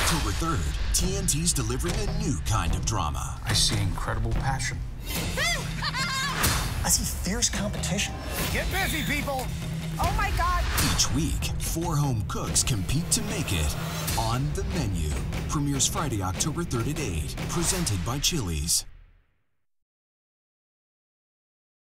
October 3rd, TNT's delivering a new kind of drama. I see incredible passion. I see fierce competition. Get busy, people! Oh my God! Each week, 4 home cooks compete to make it on the menu. Premieres Friday, October 3rd at 8. Presented by Chili's.